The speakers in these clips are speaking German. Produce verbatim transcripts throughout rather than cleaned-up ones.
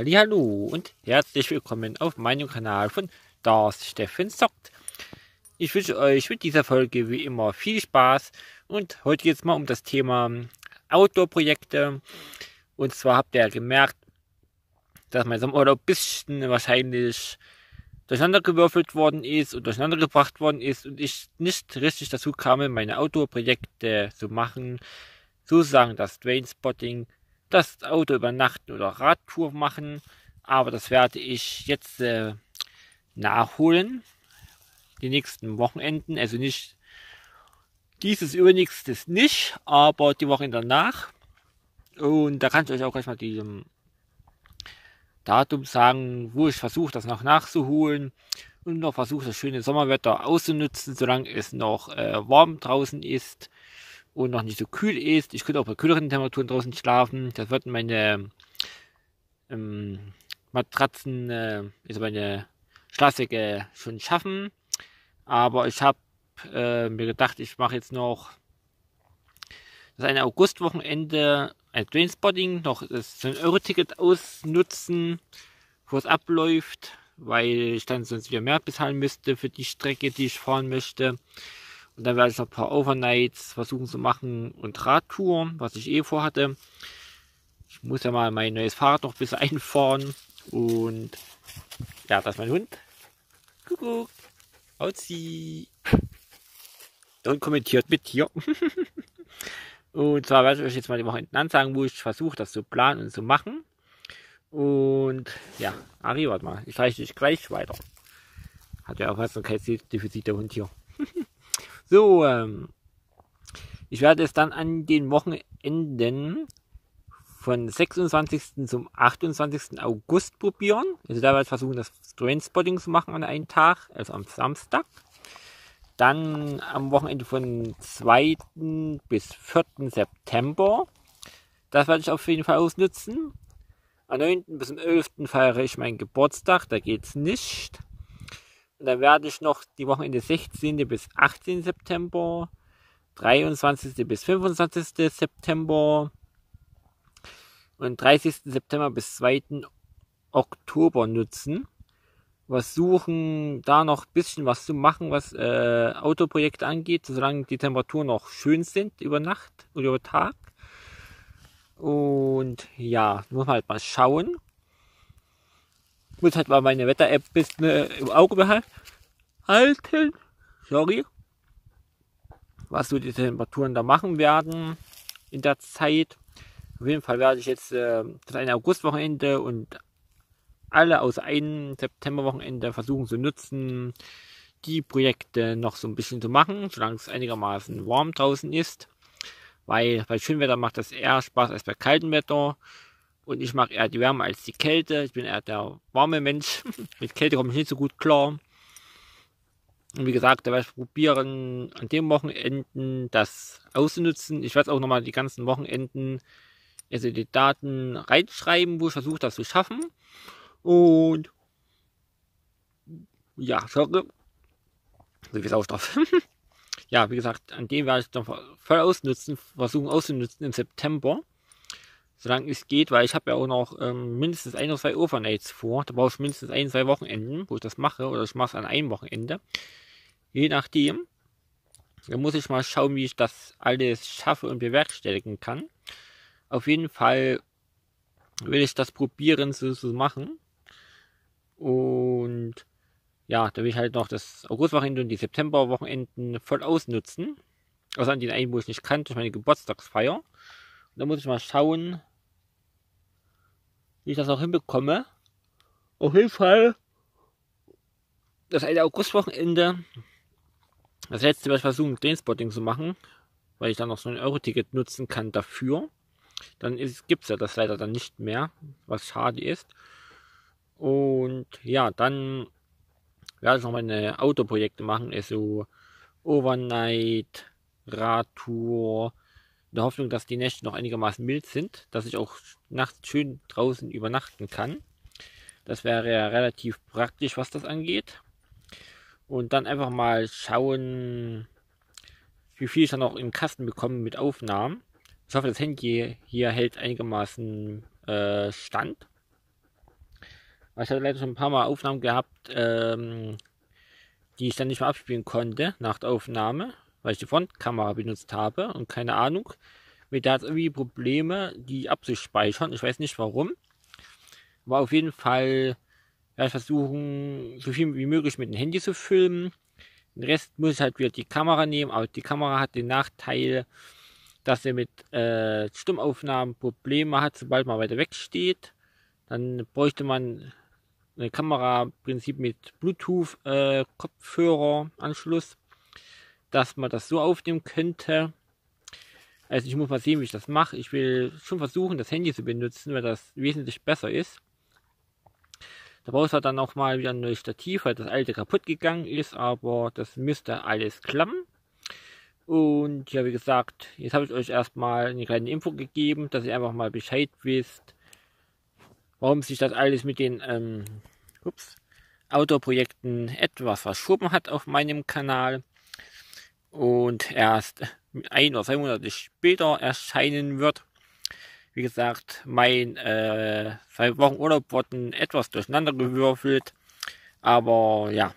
Hallihallo und herzlich willkommen auf meinem Kanal von Das Steffen Zockt. Ich wünsche euch mit dieser Folge wie immer viel Spaß und heute geht es mal um das Thema Outdoor-Projekte. Und zwar habt ihr ja gemerkt, dass mein Sommerurlaub ein bisschen wahrscheinlich durcheinandergewürfelt worden ist und durcheinander gebracht worden ist und ich nicht richtig dazu kam, meine Outdoor-Projekte zu machen, sozusagen das Trainspotting, das Auto übernachten oder Radtour machen, aber das werde ich jetzt äh, nachholen, die nächsten Wochenenden, also nicht dieses übernächstes nicht, aber die Woche danach. Und da kann ich euch auch gleich mal die ähm, Datum sagen, wo ich versuche, das noch nachzuholen und noch versuche, das schöne Sommerwetter auszunutzen, solange es noch äh, warm draußen ist und noch nicht so kühl ist. Ich könnte auch bei kühleren Temperaturen draußen schlafen. Das würden meine ähm, Matratzen, äh, also meine Schlafsäcke schon schaffen. Aber ich habe äh, mir gedacht, ich mache jetzt noch das eine Augustwochenende, ein Trainspotting, noch das ein Euro-Ticket ausnutzen, wo es abläuft, weil ich dann sonst wieder mehr bezahlen müsste für die Strecke, die ich fahren möchte. Und dann werde ich noch ein paar Overnights versuchen zu machen und Radtouren, was ich eh vorhatte. Ich muss ja mal mein neues Fahrrad noch ein bisschen einfahren. Und ja, das ist mein Hund. Kuckuck. Auzi. Und kommentiert mit hier. Und zwar werde ich euch jetzt mal die Wochenenden ansagen, wo ich versuche, das zu planen und zu machen. Und ja, Ari, warte mal. Ich reiche dich gleich weiter. Hat ja Aufmerksamkeitsdefizit der Hund hier. So, ähm, ich werde es dann an den Wochenenden von sechsundzwanzigsten zum achtundzwanzigsten August probieren. Also da werde ich versuchen, das Trainspotting zu machen an einem Tag, also am Samstag. Dann am Wochenende von zweiten bis vierten September. Das werde ich auf jeden Fall ausnutzen. Am neunten bis zum elften feiere ich meinen Geburtstag, da geht es nicht. Und dann werde ich noch die Wochenende sechzehnten bis achtzehnten September, dreiundzwanzigsten bis fünfundzwanzigsten September und dreißigsten September bis zweiten Oktober nutzen. Versuchen da noch ein bisschen was zu machen, was äh, Autoprojekte angeht, solange die Temperaturen noch schön sind über Nacht oder über Tag. Und ja, muss man halt mal schauen. Ich muss halt mal meine Wetter-App ein bisschen äh, im Auge behalten. Sorry. Was so die Temperaturen da machen werden in der Zeit. Auf jeden Fall werde ich jetzt äh, das eine Augustwochenende und alle aus einem Septemberwochenende versuchen zu nutzen, die Projekte noch so ein bisschen zu machen, solange es einigermaßen warm draußen ist. Weil bei schönem Wetter macht das eher Spaß als bei kaltem Wetter. Und ich mag eher die Wärme als die Kälte. Ich bin eher der warme Mensch. Mit Kälte komme ich nicht so gut klar. Und wie gesagt, da werde ich probieren, an dem Wochenenden das auszunutzen. Ich werde auch nochmal die ganzen Wochenenden, also die Daten reinschreiben, wo ich versuche, das zu schaffen. Und ja, sorry. So wie es auch drauf. Ja, wie gesagt, an dem werde ich noch voll ausnutzen, versuchen auszunutzen im September. Solange es geht, weil ich habe ja auch noch ähm, mindestens ein oder zwei Overnights vor. Da brauche ich mindestens ein, zwei Wochenenden, wo ich das mache. Oder ich mache es an einem Wochenende. Je nachdem. Da muss ich mal schauen, wie ich das alles schaffe und bewerkstelligen kann. Auf jeden Fall will ich das probieren so zu machen. Und ja, da will ich halt noch das Augustwochenende und die Septemberwochenenden voll ausnutzen. Außer an den einen, wo ich nicht kann, durch meine Geburtstagsfeier. Und da muss ich mal schauen, wie ich das auch hinbekomme. Auf jeden Fall das eine Augustwochenende, das letzte werde ich versuchen, Trainspotting zu machen, weil ich dann noch so ein Euro-Ticket nutzen kann dafür. Dann gibt es ja das leider dann nicht mehr, was schade ist. Und ja, dann werde ich noch meine Autoprojekte machen, also Overnight, Radtour, in der Hoffnung, dass die Nächte noch einigermaßen mild sind, dass ich auch nachts schön draußen übernachten kann. Das wäre ja relativ praktisch, was das angeht. Und dann einfach mal schauen, wie viel ich dann noch im Kasten bekomme mit Aufnahmen. Ich hoffe, das Handy hier hält einigermaßen äh, Stand. weil ich hatte leider schon ein paar Mal Aufnahmen gehabt, ähm, die ich dann nicht mehr abspielen konnte nach der Aufnahme, weil ich die Frontkamera benutzt habe und keine Ahnung. Mit der hat irgendwie Probleme, die abzuspeichern. Ich weiß nicht warum. Aber auf jeden Fall werde ich versuchen, so viel wie möglich mit dem Handy zu filmen. Den Rest muss ich halt wieder die Kamera nehmen, aber die Kamera hat den Nachteil, dass er mit äh, Stimmaufnahmen Probleme hat, sobald man weiter weg steht. Dann bräuchte man eine Kamera im Prinzip mit Bluetooth-Kopfhörer-Anschluss, äh, dass man das so aufnehmen könnte. Also ich muss mal sehen, wie ich das mache. Ich will schon versuchen, das Handy zu benutzen, weil das wesentlich besser ist. Da brauchst du dann auch mal wieder ein neues Stativ, weil das alte kaputt gegangen ist, aber das müsste alles klappen. Und ja, wie gesagt, jetzt habe ich euch erstmal eine kleine Info gegeben, dass ihr einfach mal Bescheid wisst, warum sich das alles mit den ähm, ups, Outdoor-Projekten etwas verschoben hat auf meinem Kanal und erst ein oder zwei Monate später erscheinen wird. Wie gesagt, mein äh, zwei Wochen Urlaub wurden etwas durcheinander gewürfelt, aber ja,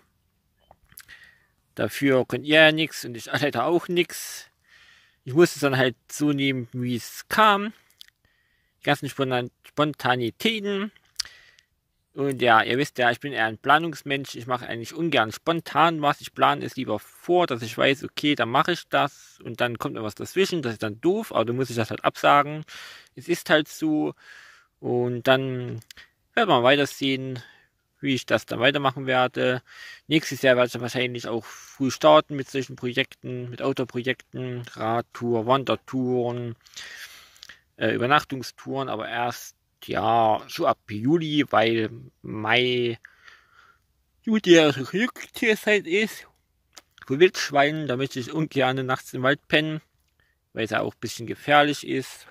dafür könnt ihr ja nichts und ich leider auch nichts. Ich musste es dann halt so nehmen, wie es kam. Die ganzen Spontanitäten. Und ja, ihr wisst ja, ich bin eher ein Planungsmensch. Ich mache eigentlich ungern spontan was. Ich plane es lieber vor, dass ich weiß, okay, dann mache ich das. Und dann kommt etwas dazwischen. Das ist dann doof, aber dann muss ich das halt absagen. Es ist halt so. Und dann werden wir weiter sehen, wie ich das dann weitermachen werde. Nächstes Jahr werde ich dann wahrscheinlich auch früh starten mit solchen Projekten, mit Outdoor-Projekten, Radtour, Wandertouren, äh, Übernachtungstouren, aber erst ja, so ab Juli, weil Mai Juli Rückkehrzeit ist. Für Wildschweinen, da möchte ich ungern nachts im Wald pennen, weil es ja auch ein bisschen gefährlich ist.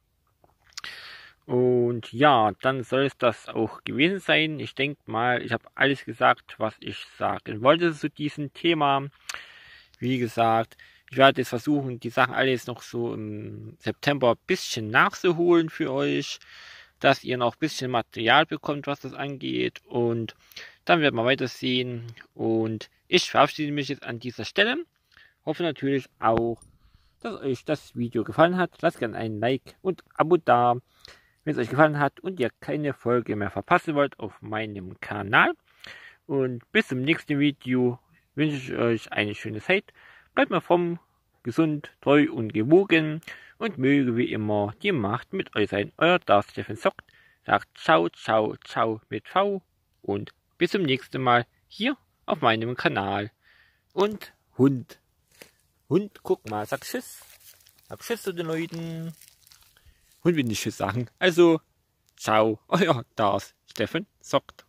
Und ja, dann soll es das auch gewesen sein. Ich denke mal, ich habe alles gesagt, was ich sagen wollte zu diesem Thema. Wie gesagt, ich werde jetzt versuchen, die Sachen alles noch so im September ein bisschen nachzuholen für euch, dass ihr noch ein bisschen Material bekommt, was das angeht. Und dann werden wir weitersehen. Und ich verabschiede mich jetzt an dieser Stelle. Hoffe natürlich auch, dass euch das Video gefallen hat. Lasst gerne ein Like und Abo da, wenn es euch gefallen hat und ihr keine Folge mehr verpassen wollt auf meinem Kanal. Und bis zum nächsten Video wünsche ich euch eine schöne Zeit. Bleibt mir fromm, gesund, treu und gewogen. Und möge wie immer die Macht mit euch sein. Euer Darth Steffen Sockt sagt ciao, ciao, ciao mit V. Und bis zum nächsten Mal hier auf meinem Kanal. Und Hund. Hund, guck mal, sag Tschüss. Sag Tschüss zu den Leuten. Hund will nicht Tschüss sagen. Also, ciao, euer Darth Steffen Sockt.